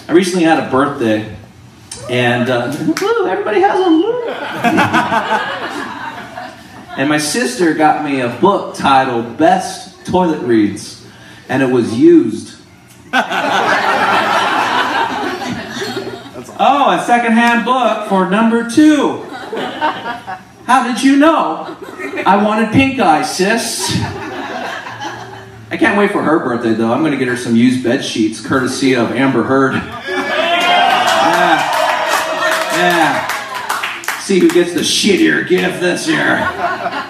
I recently had a birthday, and everybody has them. And my sister got me a book titled Best Toilet Reads, and it was used. Oh, a secondhand book for number 2. How did you know? I wanted pink eye, sis. I can't wait for her birthday, though. I'm going to get her some used bed sheets, courtesy of Amber Heard. Yeah. See who gets the shittier gift this year.